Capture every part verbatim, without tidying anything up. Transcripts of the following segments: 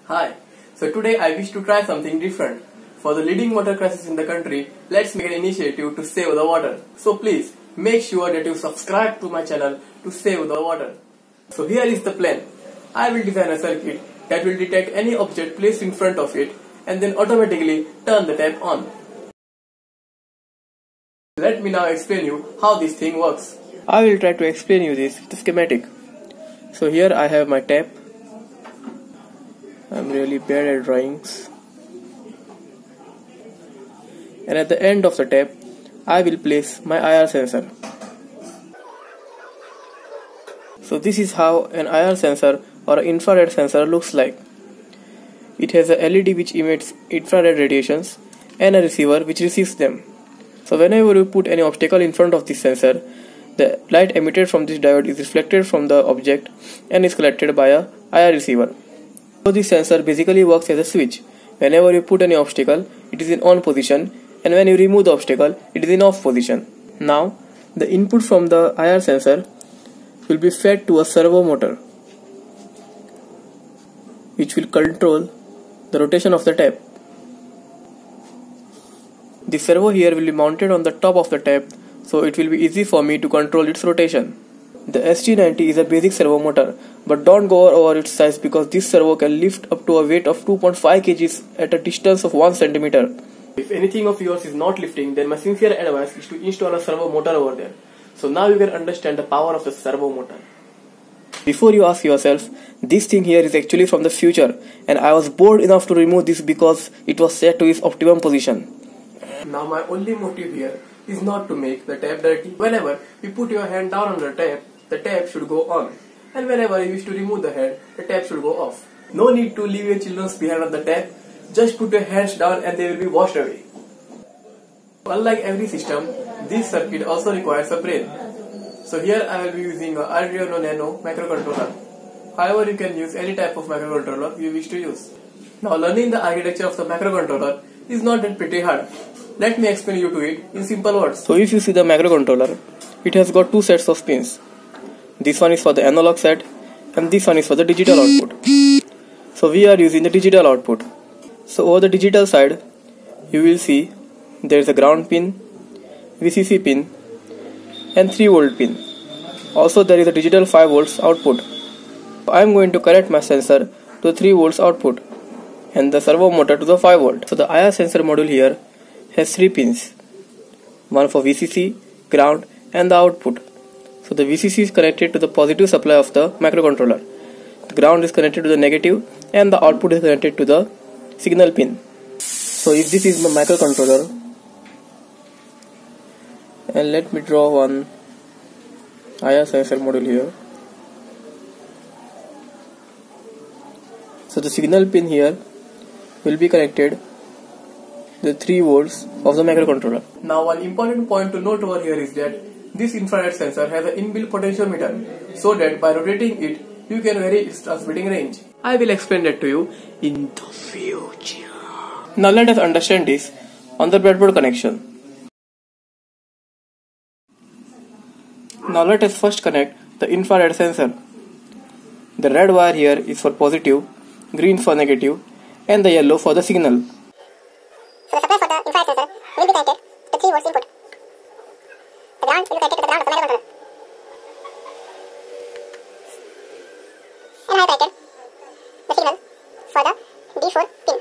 Hi, so today I wish to try something different. For the leading water crisis in the country, let's make an initiative to save the water. So please, make sure that you subscribe to my channel to save the water. So here is the plan. I will design a circuit that will detect any object placed in front of it and then automatically turn the tap on. Let me now explain you how this thing works. I will try to explain you this with a schematic. So here I have my tap. I'm really bad at drawings. And at the end of the tap, I will place my I R sensor. So this is how an I R sensor or an infrared sensor looks like. It has a L E D which emits infrared radiations and a receiver which receives them. So whenever you put any obstacle in front of this sensor, the light emitted from this diode is reflected from the object and is collected by a I R receiver. So this sensor basically works as a switch. Whenever you put any obstacle, it is in on position, and when you remove the obstacle, it is in off position. Now, the input from the I R sensor will be fed to a servo motor, which will control the rotation of the tap. The servo here will be mounted on the top of the tap, so it will be easy for me to control its rotation. The S T ninety is a basic servo motor, but don't go over its size because this servo can lift up to a weight of two point five kilograms at a distance of one centimeter. If anything of yours is not lifting, then my sincere advice is to install a servo motor over there. So now you can understand the power of the servo motor. Before you ask yourself, this thing here is actually from the future, and I was bored enough to remove this because it was set to its optimum position. Now my only motive here is not to make the tap dirty. Whenever you put your hand down on the tap, the tap should go on. And whenever you wish to remove the head, the tap should go off. No need to leave your children behind on the tap. Just put your hands down and they will be washed away. Unlike every system, this circuit also requires a brain. So here I will be using an Arduino Nano microcontroller. However, you can use any type of microcontroller you wish to use. Now learning the architecture of the microcontroller is not that pretty hard. Let me explain you to it in simple words. So if you see the microcontroller, it has got two sets of pins. This one is for the analog side and this one is for the digital output. So we are using the digital output. So over the digital side, you will see there is a ground pin, V C C pin and three volt pin. Also there is a digital five volts output. I am going to connect my sensor to the three volts output and the servo motor to the five volt. So the I R sensor module here has three pins, one for V C C, ground and the output. So the V C C is connected to the positive supply of the microcontroller, the ground is connected to the negative and the output is connected to the signal pin. So if this is my microcontroller, and let me draw one I R sensor module here. So the signal pin here will be connected the three volts of the microcontroller. Now one important point to note over here is that this infrared sensor has an inbuilt potentiometer, so that by rotating it, you can vary its transmitting range. I will explain that to you in the future. Now let us understand this on the breadboard connection. Now let us first connect the infrared sensor. The red wire here is for positive, green for negative, and the yellow for the signal. So the supply for the infrared sensor will be connected to the three volts input. The ground will be connected to the ground of the microcontroller. And I have connected the signal for the D four pin.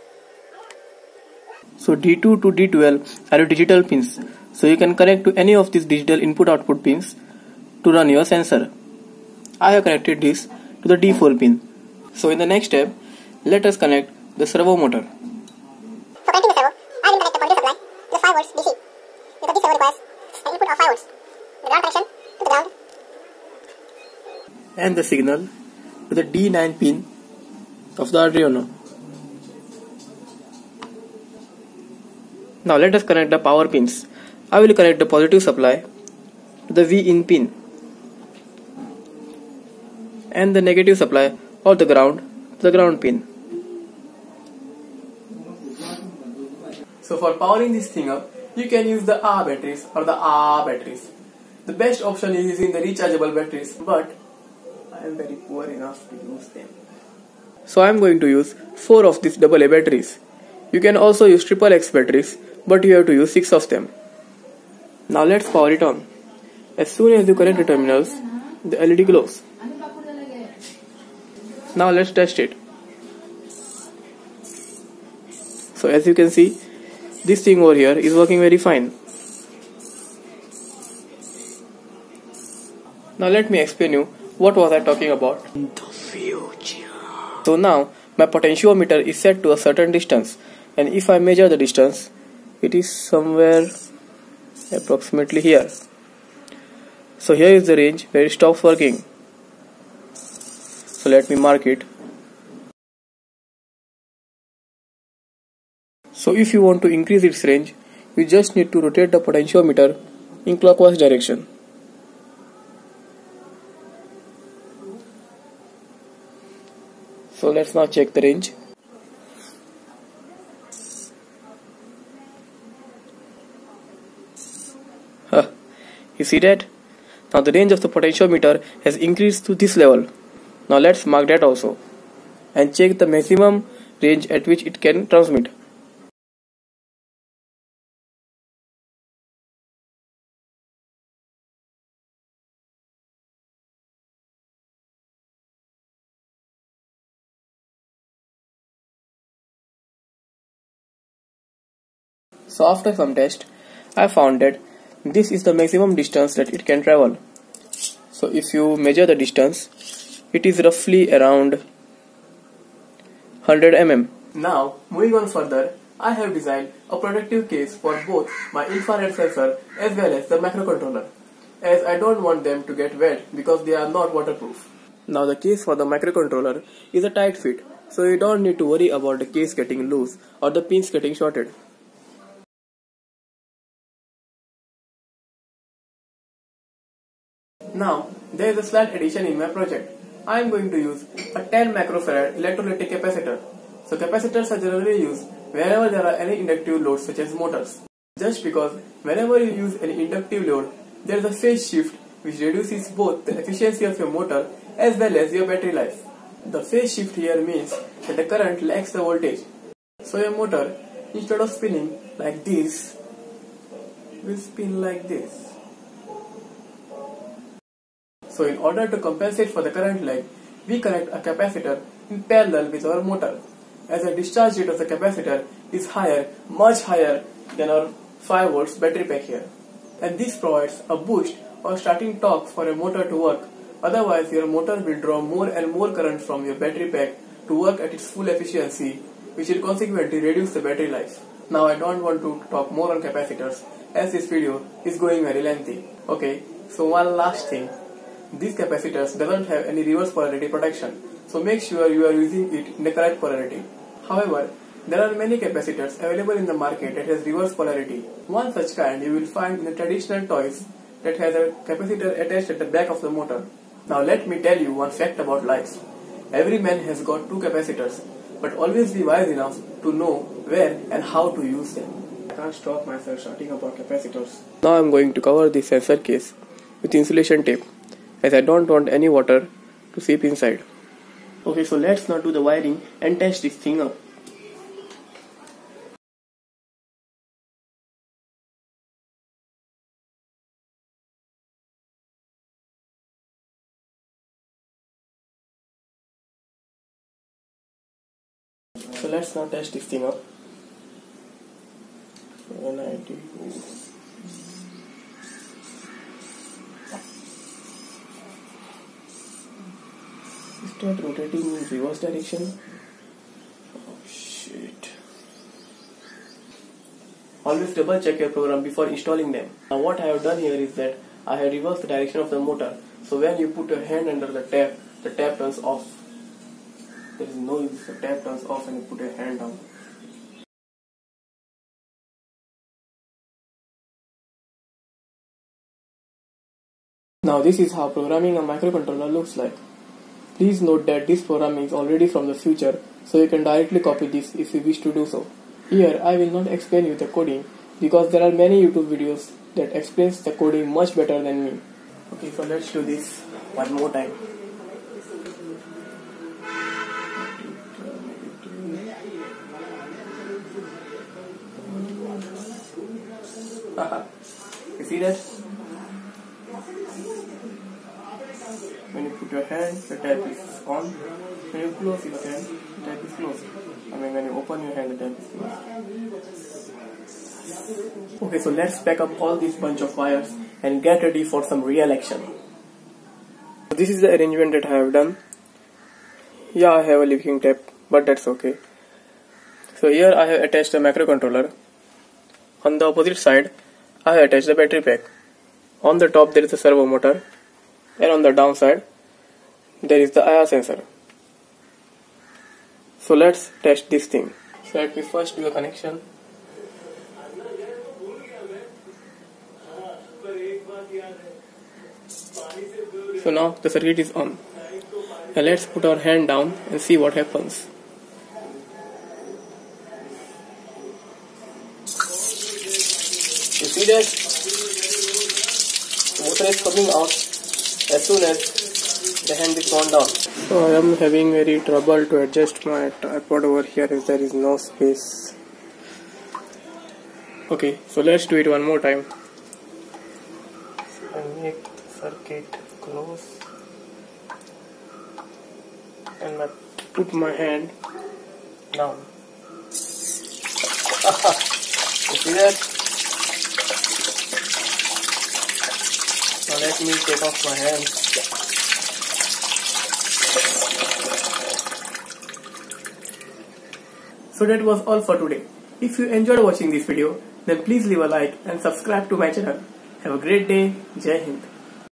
So D two to D twelve are digital pins. So you can connect to any of these digital input-output pins to run your sensor. I have connected this to the D four pin. So in the next step, let us connect the servo motor. For connecting the servo, I will connect the positive supply to the five volts D C, because this servo requires an input of five volts. The ground connection to the ground. And the signal to the D nine pin of the Arduino. Now let us connect the power pins. I will connect the positive supply to the V in pin and the negative supply or the ground to the ground pin. So for powering this thing up, you can use the R batteries or the R batteries. The best option is using the rechargeable batteries, but I am very poor enough to use them. So I am going to use four of these double A batteries. You can also use triple X batteries, but you have to use six of them. Now let's power it on. As soon as you connect the terminals, the L E D glows. Now let's test it. So as you can see, this thing over here is working very fine. Now let me explain you what was I talking about. In the future. So now my potentiometer is set to a certain distance, and if I measure the distance, it is somewhere approximately here. So here is the range where it stops working. So let me mark it. So if you want to increase its range, you just need to rotate the potentiometer in clockwise direction. So let's now check the range. Huh. You see that? Now the range of the potentiometer has increased to this level. Now let's mark that also and check the maximum range at which it can transmit. So after some test, I found that this is the maximum distance that it can travel. So if you measure the distance, it is roughly around one hundred millimeters. Now moving on further, I have designed a protective case for both my infrared sensor as well as the microcontroller, as I don't want them to get wet because they are not waterproof. Now the case for the microcontroller is a tight fit, so you don't need to worry about the case getting loose or the pins getting shorted. Now, there is a slight addition in my project. I am going to use a ten microfarad electrolytic capacitor. So capacitors are generally used whenever there are any inductive loads such as motors. Just because whenever you use any inductive load, there is a phase shift which reduces both the efficiency of your motor as well as your battery life. The phase shift here means that the current lags the voltage. So your motor, instead of spinning like this, will spin like this. So in order to compensate for the current lag, we connect a capacitor in parallel with our motor, as the discharge rate of the capacitor is higher, much higher than our five volts battery pack here. And this provides a boost or starting torque for your motor to work. Otherwise, your motor will draw more and more current from your battery pack to work at its full efficiency, which will consequently reduce the battery life. Now I don't want to talk more on capacitors, as this video is going very lengthy. Okay, so one last thing. These capacitors doesn't have any reverse polarity protection, so make sure you are using it in the correct polarity. However, there are many capacitors available in the market that has reverse polarity. One such kind you will find in the traditional toys that has a capacitor attached at the back of the motor. Now let me tell you one fact about life. Every man has got two capacitors, but always be wise enough to know where and how to use them. I can't stop myself shouting about capacitors. Now I am going to cover the sensor case with insulation tape, as I don't want any water to seep inside. Okay, so let's now do the wiring and test this thing up. So let's now test this thing up. one ninety. Start rotating in reverse direction. Oh shit. Always double check your program before installing them. Now what I have done here is that I have reversed the direction of the motor. So when you put your hand under the tap, the tap turns off. There is no use, the tap turns off and you put your hand down. Now this is how programming a microcontroller looks like. Please note that this program is already from the future, so you can directly copy this if you wish to do so. Here I will not explain you the coding because there are many YouTube videos that explains the coding much better than me. Okay, so let's do this one more time. You see that? When you put your hand, the tap is on. When you close your hand, the tap is closed. I mean, when you open your hand, the tap is closed. Okay, so let's pack up all these bunch of wires and get ready for some real action. So this is the arrangement that I have done. Yeah, I have a leaking tap, but that's okay. So here I have attached a microcontroller. On the opposite side, I have attached the battery pack. On the top there is a servo motor, and on the downside there is the I R sensor. So let's test this thing. So let me first do a connection. So now the circuit is on. Now let's put our hand down and see what happens. You see that? The motor is coming out as soon as the hand is gone down. So I am having very trouble to adjust my tripod over here as there is no space. Okay, so let's do it one more time. I make the circuit close and I put my hand down. You see that? Now let me take off my hand. So that was all for today. If you enjoyed watching this video, then please leave a like and subscribe to my channel. Have a great day. Jai Hind.